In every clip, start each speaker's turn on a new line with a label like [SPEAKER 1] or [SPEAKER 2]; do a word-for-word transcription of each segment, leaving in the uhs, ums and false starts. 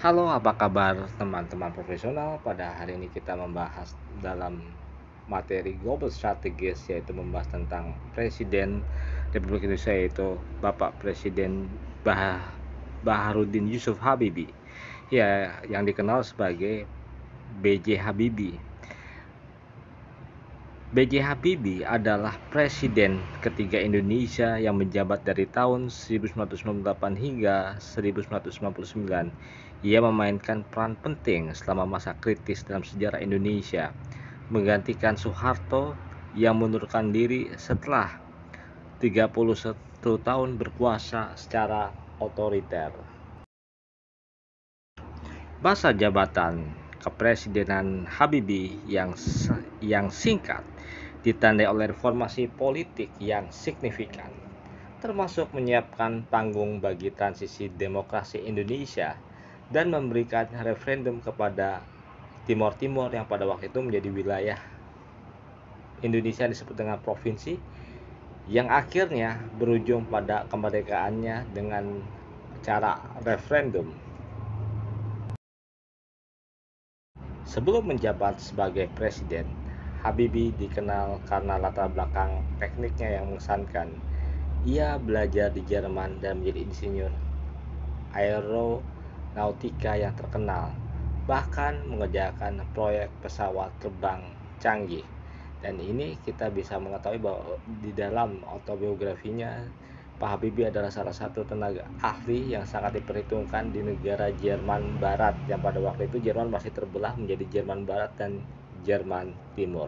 [SPEAKER 1] Halo, apa kabar teman-teman profesional? Pada hari ini kita membahas dalam materi Global Strategis, yaitu membahas tentang Presiden Republik Indonesia, yaitu Bapak Presiden bah Baharudin Yusuf Habibie, ya, yang dikenal sebagai B J Habibie. B J Habibie adalah presiden ketiga Indonesia yang menjabat dari tahun seribu sembilan ratus sembilan puluh delapan hingga seribu sembilan ratus sembilan puluh sembilan. Ia memainkan peran penting selama masa kritis dalam sejarah Indonesia, menggantikan Soeharto yang mengundurkan diri setelah tiga puluh satu tahun berkuasa secara otoriter. Masa jabatan kepresidenan Habibie yang yang singkat ditandai oleh reformasi politik yang signifikan, termasuk menyiapkan panggung bagi transisi demokrasi Indonesia dan memberikan referendum kepada Timor Timur yang pada waktu itu menjadi wilayah Indonesia disebut dengan provinsi, yang akhirnya berujung pada kemerdekaannya dengan cara referendum. Sebelum menjabat sebagai presiden, Habibie dikenal karena latar belakang tekniknya yang mengesankan. Ia belajar di Jerman dan menjadi insinyur aeronautika yang terkenal, bahkan mengerjakan proyek pesawat terbang canggih. Dan ini kita bisa mengetahui bahwa di dalam autobiografinya, Pak Habibie adalah salah satu tenaga ahli yang sangat diperhitungkan di negara Jerman Barat, yang pada waktu itu Jerman masih terbelah menjadi Jerman Barat dan Jerman Timur.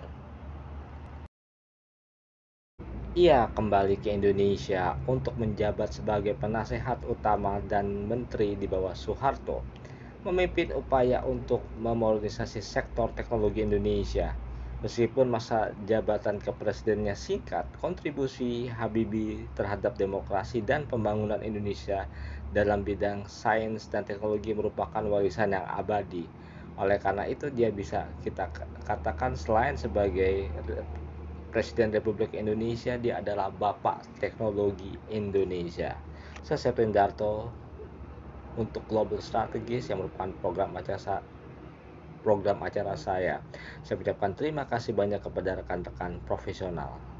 [SPEAKER 1] Ia kembali ke Indonesia untuk menjabat sebagai penasehat utama dan menteri di bawah Soeharto, memimpin upaya untuk memodernisasi sektor teknologi Indonesia. Meskipun masa jabatan kepresidennya singkat, kontribusi Habibie terhadap demokrasi dan pembangunan Indonesia dalam bidang sains dan teknologi merupakan warisan yang abadi. Oleh karena itu, dia bisa kita katakan selain sebagai Presiden Republik Indonesia, dia adalah Bapak Teknologi Indonesia. Saya Septian Darto untuk Global Strategis yang merupakan program acara program acara saya. Saya ucapkan terima kasih banyak kepada rekan-rekan profesional.